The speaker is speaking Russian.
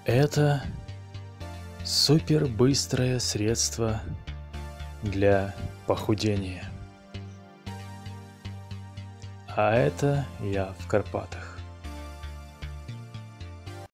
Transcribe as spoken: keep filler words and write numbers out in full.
Это супербыстрое средство для похудения. А это я в Карпатах.